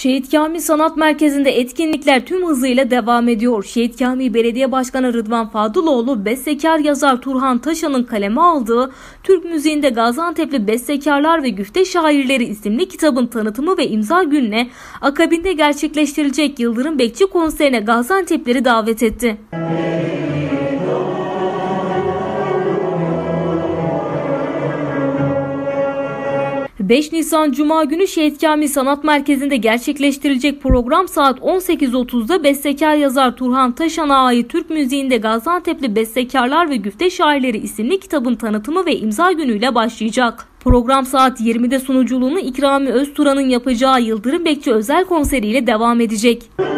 Şehit Kamil Sanat Merkezi'nde etkinlikler tüm hızıyla devam ediyor. Şehit Kamil Belediye Başkanı Rıdvan Fadıloğlu, bestekar yazar Turhan Taşan'ın kaleme aldığı Türk müziğinde Gaziantep'li bestekarlar ve güfte şairleri isimli kitabın tanıtımı ve imza gününe akabinde gerçekleştirilecek Yıldırım Bekçi konserine Gaziantep'leri davet etti. 5 Nisan Cuma günü Şehit Kamil Sanat Merkezi'nde gerçekleştirilecek program saat 18.30'da bestekar yazar Turhan Taşan'a ait Türk müziğinde Gaziantep'li bestekarlar ve güfte şairleri isimli kitabın tanıtımı ve imza günüyle başlayacak. Program saat 20'de sunuculuğunu İkrami Özturan'ın yapacağı Yıldırım Bekçi özel konseriyle devam edecek.